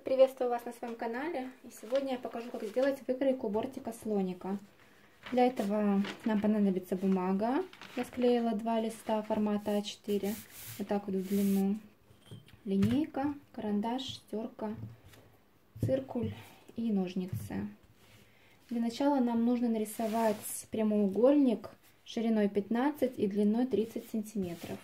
Приветствую вас на своем канале. И сегодня я покажу, как сделать выкройку бортика слоника. Для этого нам понадобится бумага. Я склеила 2 листа формата А4, вот так вот в длину. Линейка, карандаш, терка, циркуль и ножницы. Для начала нам нужно нарисовать прямоугольник шириной 15 и длиной 30 сантиметров.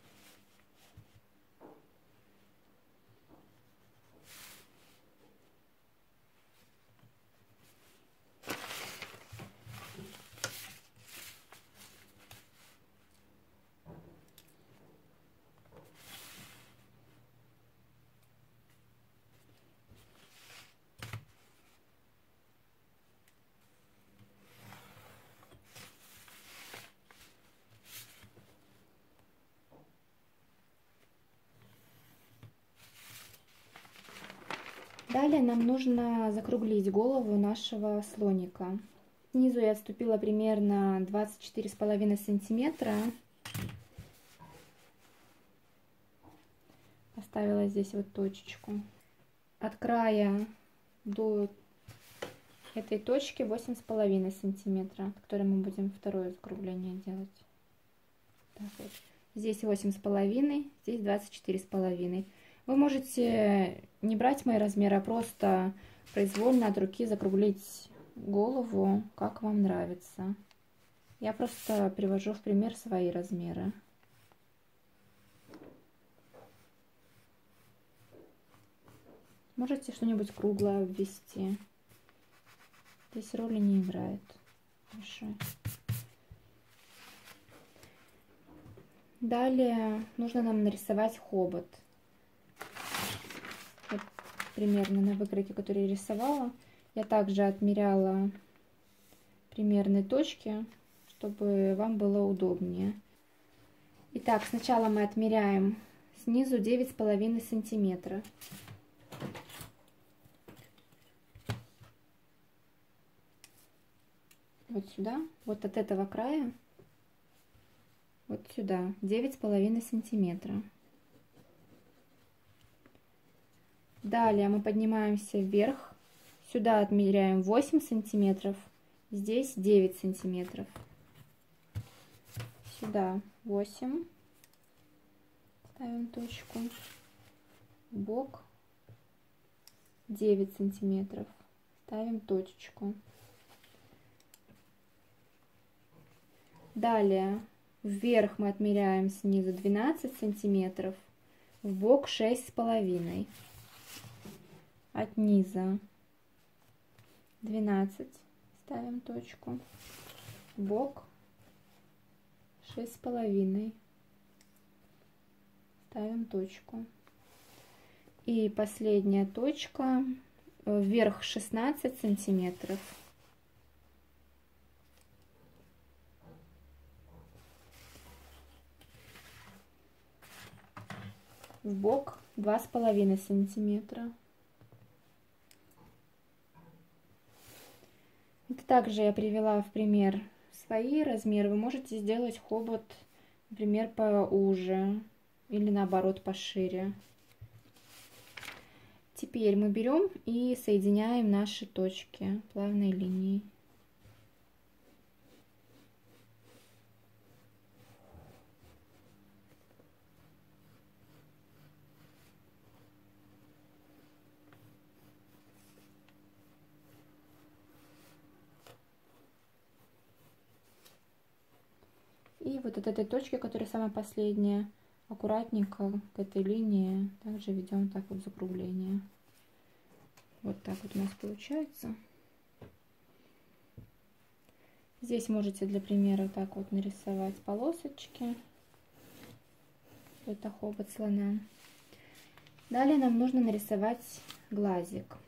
Далее нам нужно закруглить голову нашего слоника. Снизу я отступила примерно 24,5 сантиметра. Поставила здесь вот точечку. От края до этой точки 8,5 сантиметра, от которой мы будем второе закругление делать. Так вот. Здесь 8,5, здесь 24,5. Вы можете не брать мои размеры, а просто произвольно от руки закруглить голову, как вам нравится. Я просто привожу в пример свои размеры. Можете что-нибудь круглое ввести. Здесь роли не играет. Хорошо. Далее нужно нам нарисовать хобот. Вот примерно на выкройке, которую я рисовала, я также отмеряла примерные точки, чтобы вам было удобнее. Итак, сначала мы отмеряем снизу 9,5 сантиметра. Вот сюда, вот от этого края, вот сюда, 9,5 сантиметра. Далее мы поднимаемся вверх, сюда отмеряем 8 сантиметров, здесь 9 сантиметров. Сюда 8, ставим точку, в бок 9 сантиметров, ставим точечку. Далее вверх мы отмеряем снизу 12 сантиметров, в бок 6,5. От низа 12, ставим точку, в бок 6,5, ставим точку. И последняя точка, вверх 16 сантиметров. В бок 2,5 сантиметра. Это также я привела в пример свои размеры. Вы можете сделать хобот, например, поуже или наоборот пошире. Теперь мы берем и соединяем наши точки плавной линией. И вот от этой точки, которая самая последняя, аккуратненько к этой линии также ведем так вот закругление. Вот так вот у нас получается. Здесь можете для примера так вот нарисовать полосочки. Это хобот слона. Далее нам нужно нарисовать глазик.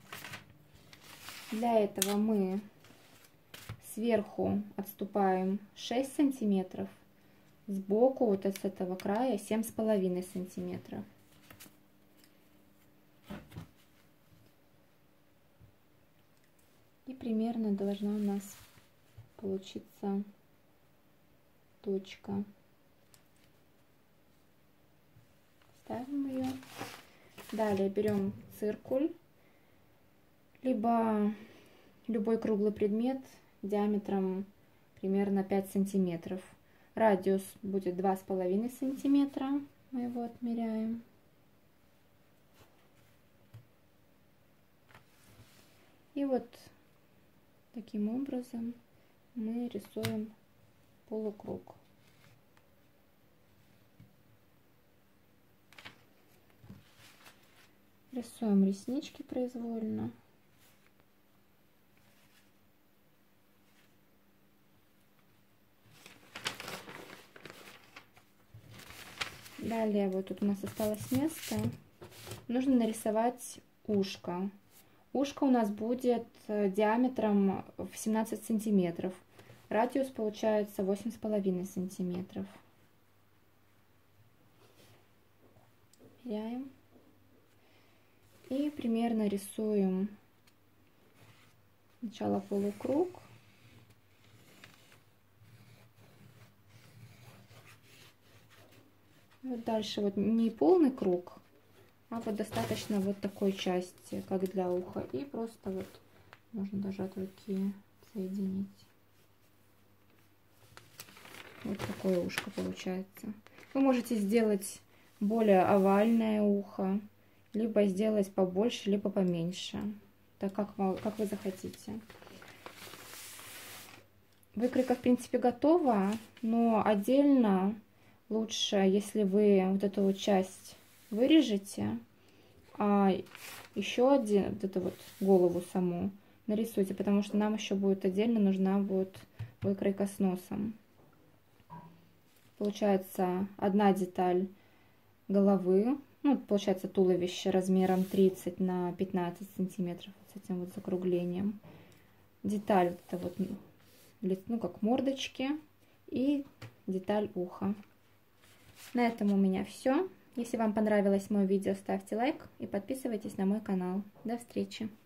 Для этого мы сверху отступаем 6 сантиметров, сбоку вот с этого края 7,5 сантиметров. И примерно должна у нас получиться точка. Ставим ее. Далее берем циркуль, либо любой круглый предмет диаметром примерно 5 сантиметров. Радиус будет 2,5 сантиметра. Мы его отмеряем. И вот таким образом мы рисуем полукруг. Рисуем реснички произвольно. Далее вот тут у нас осталось место. Нужно нарисовать ушко. Ушко у нас будет диаметром в 17 сантиметров. Радиус получается 8,5 сантиметров. Меряем. И примерно рисуем сначала полукруг. Вот дальше вот не полный круг, а вот достаточно вот такой части, как для уха. И просто вот можно даже от руки соединить. Вот такое ушко получается. Вы можете сделать более овальное ухо, либо сделать побольше, либо поменьше, так как вы захотите. Выкройка, в принципе, готова, но отдельно лучше, если вы вот эту вот часть вырежете, а еще один, вот эту вот голову саму нарисуйте, потому что нам еще будет отдельно нужна будет выкройка с носом. Получается одна деталь головы, ну, получается туловище размером 30 на 15 сантиметров вот с этим вот закруглением. Деталь вот это вот, ну, как мордочки, и деталь уха. На этом у меня все. Если вам понравилось мое видео, ставьте лайк и подписывайтесь на мой канал. До встречи!